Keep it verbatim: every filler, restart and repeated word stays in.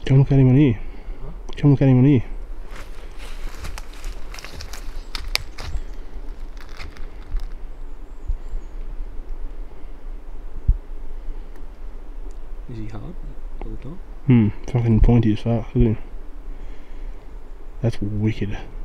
Come look at him on here. Huh? Come look at him on here. Is he hard all the time? Hmm, fucking pointy as fuck, look at him. That's wicked.